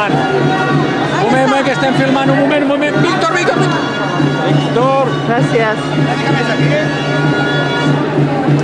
filmant. Un moment, que estem filmant, un moment, un moment. Víctor, Víctor, Víctor. Víctor. Gràcies. Una mica més aquí.